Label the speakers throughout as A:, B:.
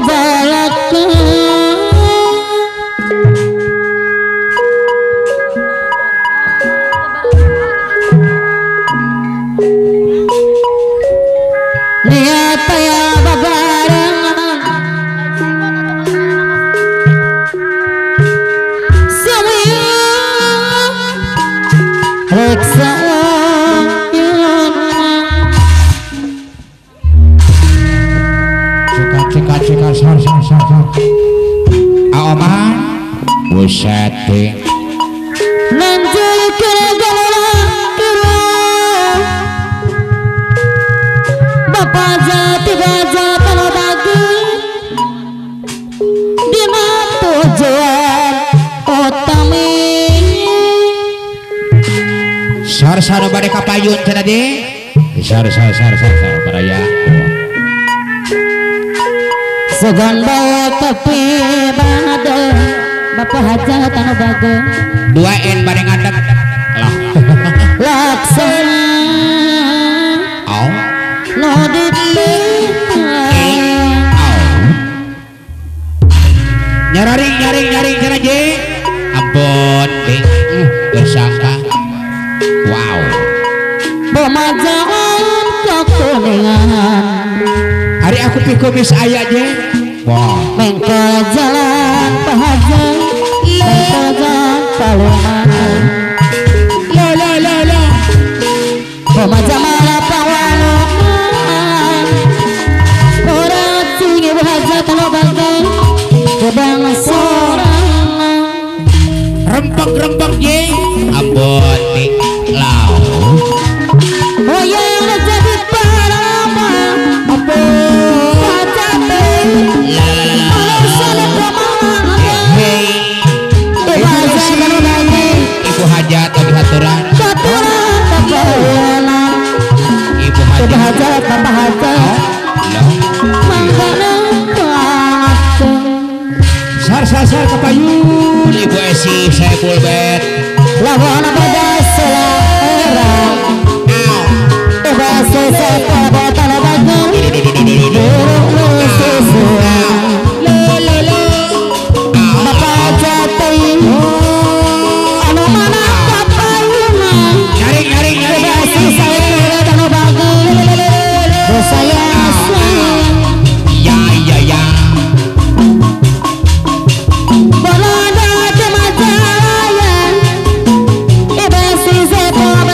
A: Aoman buset deh
B: nanjul kira-kira Bapak jati baja kalau bagi di tujuan utami
A: sar bade kapayun cenah de sar baraya
B: seganda tapi bade Bapak hajat anu bage
A: 2N bade ngadeg lah
B: laksana
A: au
B: no
A: nyaring cenah je ampun ding bersangka wow
B: pemajaan kekuningan
A: hari aku pi kumis aya je wow
B: mengke jalan pahaja mengke jalan paluman
A: la
B: pemajaan pawaluman orang tinggi bahaja kalau bagai kedang sorang
A: rempeng je ampun ding lau
B: oh yang jadi parama apa hajate
A: ibu hajat tapi haturan ibu hajat
B: bapak hajat
A: sar kapayun ibu esi saya pulbet
B: lawan beda selera bahasa sepeda tanah bagus bapak jatuh anu mana kapayuna
A: nyaring
B: bahasa sepeda tanah bagus saya
A: ya
B: balada kemajayan bahasa sepeda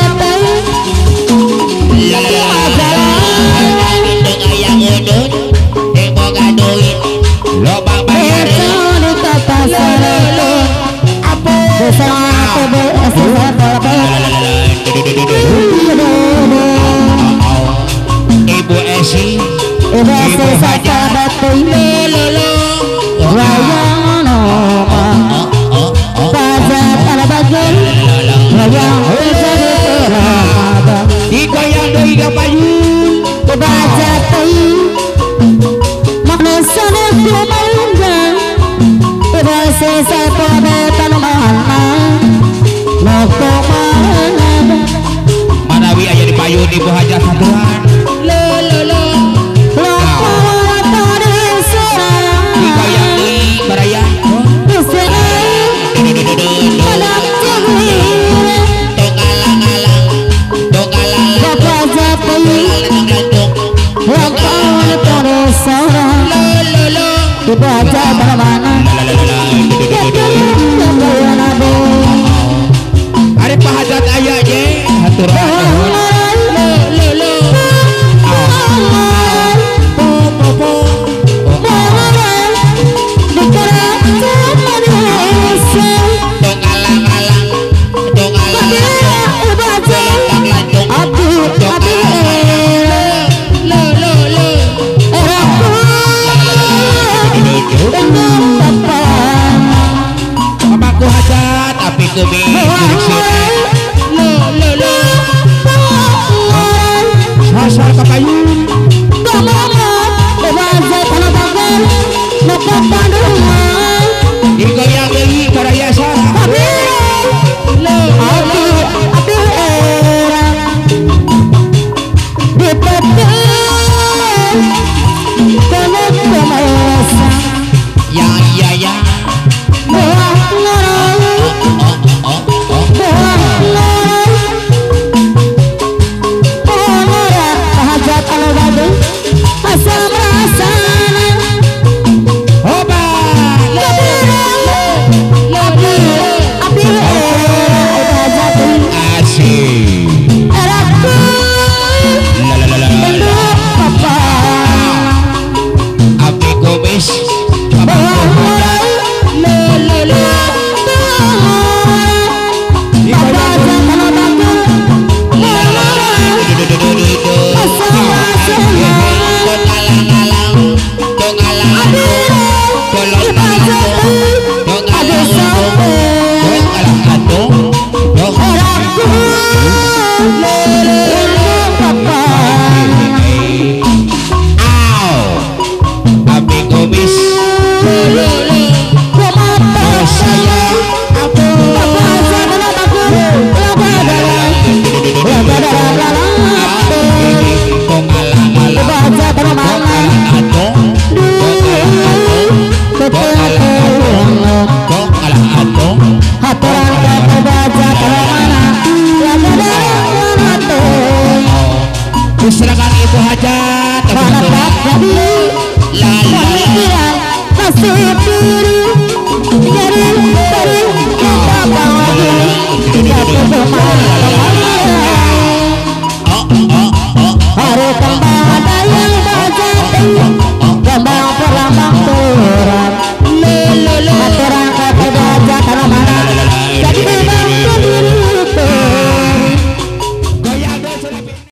A: ibu esi
B: ibu sahabat lolo wayang nama pajak tanah bagus wayang jadi terada
A: digoyang deui kapayun
B: kebaca tei manusia kumangga bahasa sepeda tanah mana loko mana
A: manawi aya di payun ibu hajat haturan digoyang deui baraya
B: dibaca mana
A: hari pahajat aya je haturan Mamaku hajat tapi kemi hajat
B: Para tak jadi
A: la la
B: pemikiran nasib